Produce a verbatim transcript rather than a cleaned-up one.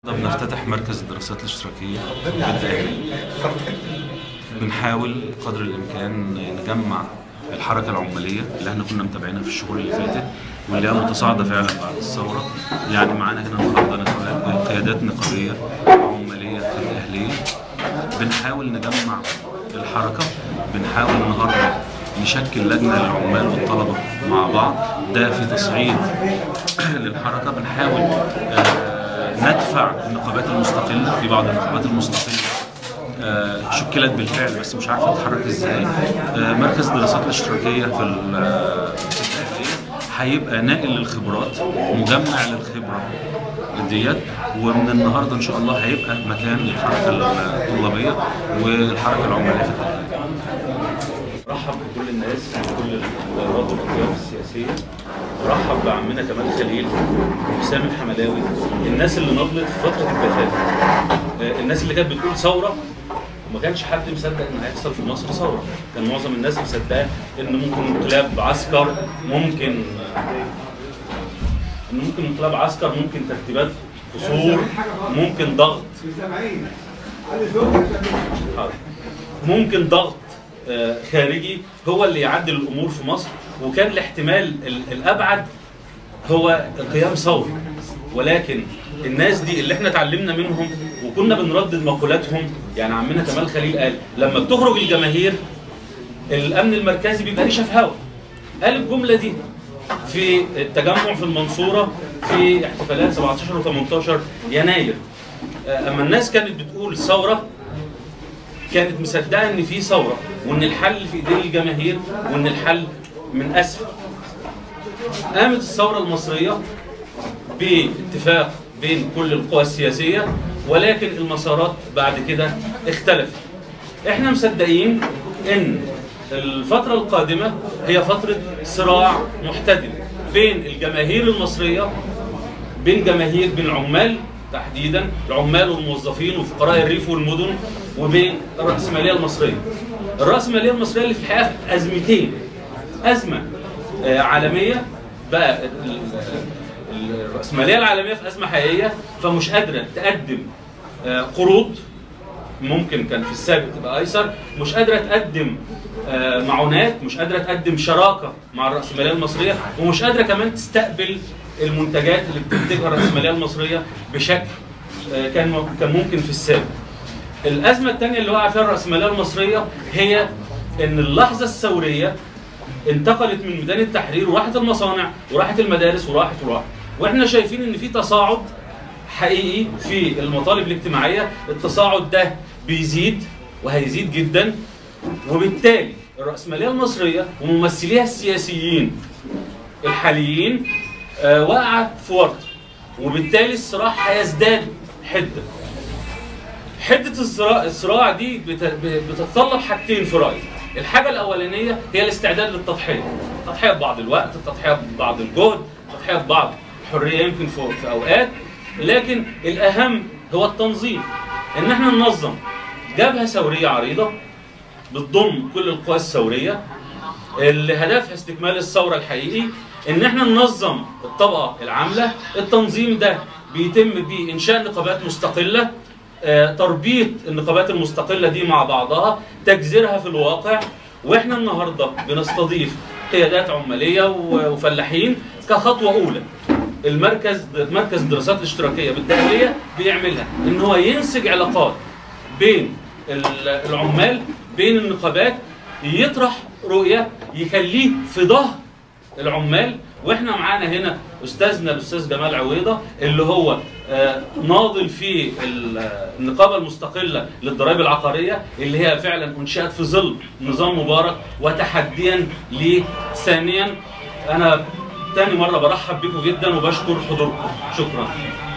بنفتتح مركز الدراسات الاشتراكية بالدقهلية. بنحاول قدر الإمكان نجمع الحركة العمالية اللي احنا كنا متابعينها في الشهور اللي فاتت واللي هي متصاعدة فعلا بعد الثورة. يعني معانا هنا النهارده قيادات نقابية عمالية في الدقهلية. بنحاول نجمع الحركة، بنحاول النهارده نشكل لجنة للعمال والطلبة مع بعض، ده في تصعيد للحركة. بنحاول آه ندفع النقابات المستقلة، في بعض النقابات المستقلة آه شكلت بالفعل بس مش عارفة تتحرك ازاي. آه مركز الدراسات الاشتراكية في الدقهلية هيبقى ناقل للخبرات، مجمع للخبرة ديت، ومن النهارده ان شاء الله هيبقى مكان للحركة الطلابية والحركة العمالية في الدقهلية. رحب بكل الناس، بكل القيادات والاطياف السياسيه. رحب بعمنا كمال خليل، حسام الحملاوي، الناس اللي نضلت في فتره الجفاف، الناس اللي كانت بتقول ثوره وما كانش حد مصدق ان هيحصل في مصر ثوره، كان معظم الناس مصدقه ان ممكن انقلاب عسكر، ممكن ان ممكن انقلاب عسكر، ممكن ترتيبات قصور، ممكن ضغط ممكن ضغط خارجي هو اللي يعدل الامور في مصر، وكان الاحتمال الابعد هو قيام ثوره. ولكن الناس دي اللي احنا اتعلمنا منهم وكنا بنردد مقولاتهم، يعني عمنا كمال خليل قال لما بتخرج الجماهير الامن المركزي بيبقى ليه شفهاوي. قال الجمله دي في التجمع في المنصوره في احتفالات سبعتاشر وتمنتاشر يناير. اما الناس كانت بتقول ثوره كانت مصدقه ان في ثوره وان الحل في ايدين الجماهير وان الحل من اسفل. قامت الثوره المصريه باتفاق بين كل القوى السياسيه، ولكن المسارات بعد كده اختلفت. احنا مصدقين ان الفتره القادمه هي فتره صراع محتدم بين الجماهير المصريه، بين جماهير بين عمال تحديدا، العمال والموظفين وفقراء الريف والمدن، وبين الرأسمالية المصرية. الرأسمالية المصرية اللي في الحقيقة في أزمتين، أزمة عالمية بقى، الرأسمالية العالمية في أزمة حقيقية، فمش قادرة تقدم قروض، ممكن كان في السابق تبقى أيسر، مش قادرة تقدم معونات، مش قادرة تقدم شراكة مع الرأسمالية المصرية، ومش قادرة كمان تستقبل المنتجات اللي بتنتجها الرأسمالية المصرية بشكل كان كان ممكن في السابق. الأزمة الثانية اللي وقع فيها الرأسمالية المصرية هي إن اللحظة الثورية انتقلت من ميدان التحرير وراحت المصانع وراحت المدارس وراحت وراحت، واحنا شايفين إن في تصاعد حقيقي في المطالب الاجتماعية. التصاعد ده بيزيد وهيزيد جدا، وبالتالي الرأسمالية المصرية وممثليها السياسيين الحاليين آه وقع في ورطة، وبالتالي الصراع هيزداد حدة. حدة الصراع, الصراع دي بتتطلب حاجتين في رأيي. الحاجة الأولانية هي الاستعداد للتضحية، تضحية ببعض الوقت، تضحية ببعض الجهد، تضحية ببعض الحرية يمكن في أوقات، لكن الأهم هو التنظيم. إن احنا ننظم جبهة ثورية عريضة بتضم كل القوى الثورية اللي هدفها استكمال الثورة الحقيقي، ان احنا ننظم الطبقة العاملة. التنظيم ده بيتم بإنشاء نقابات مستقلة، آه، تربيط النقابات المستقلة دي مع بعضها، تجذيرها في الواقع. واحنا النهاردة بنستضيف قيادات عمالية وفلاحين كخطوة أولى. المركز مركز الدراسات الاشتراكية بالدقهلية بيعملها ان هو ينسج علاقات بين العمال، بين النقابات، يطرح رؤية يخليه في ظهر العمال. واحنا معانا هنا استاذنا الاستاذ جمال عويضه اللي هو آه ناضل في النقابه المستقله للضرائب العقاريه، اللي هي فعلا انشئت في ظل نظام مبارك وتحديا ليه. ثانيا انا تاني مره برحب بكم جدا وبشكر حضوركم، شكرا.